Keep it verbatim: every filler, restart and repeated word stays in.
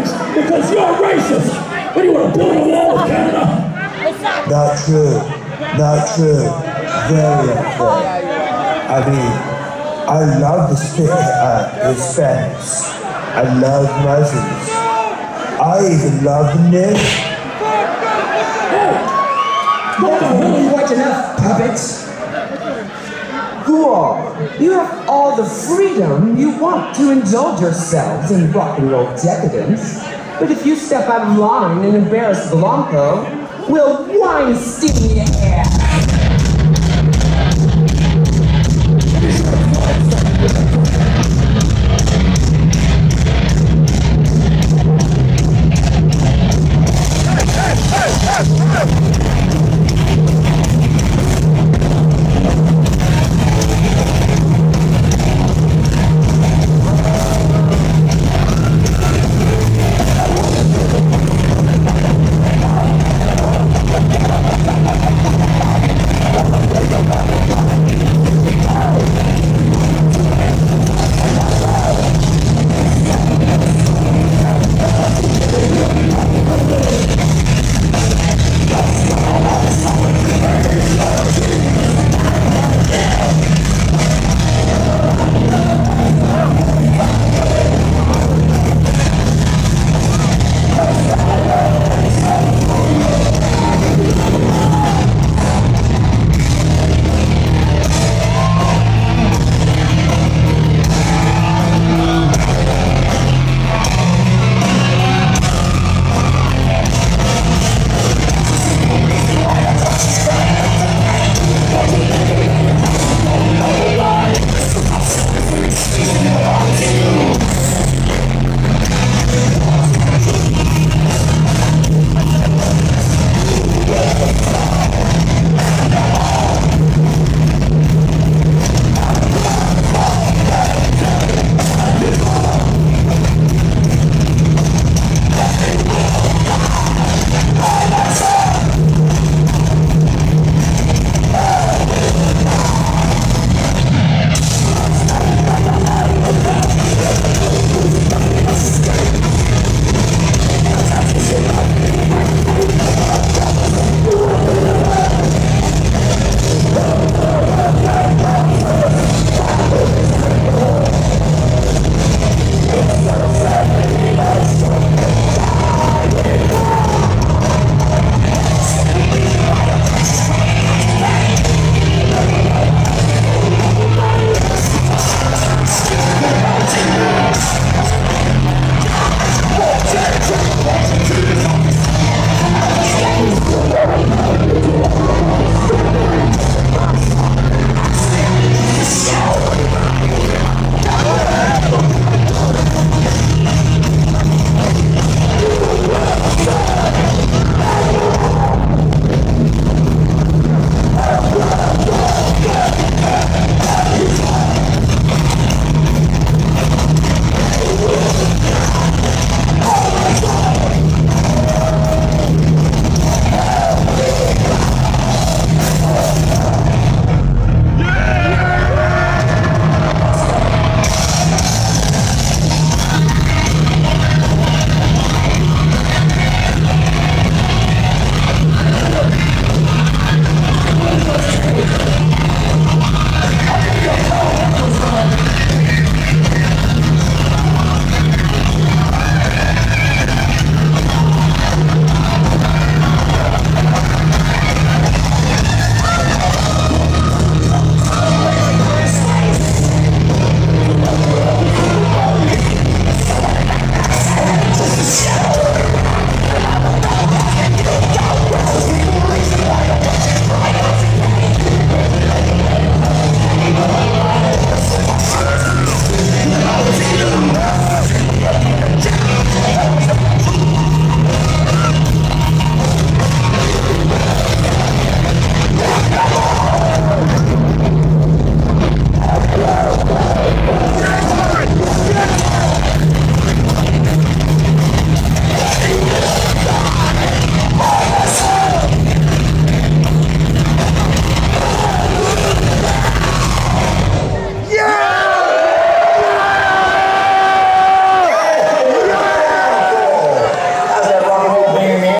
countries because you're racist. What do you want to build a wall with Canada? Not true. Not true. Very unfair. I mean, I love the Sp uh, Hispanics. I love Muslims. I even love the Nick. Quite enough, puppets. Go on. You have all the freedom you want to indulge yourselves in rock and roll decadence. But if you step out of line and embarrass Blanco, we'll Weinstein your ass.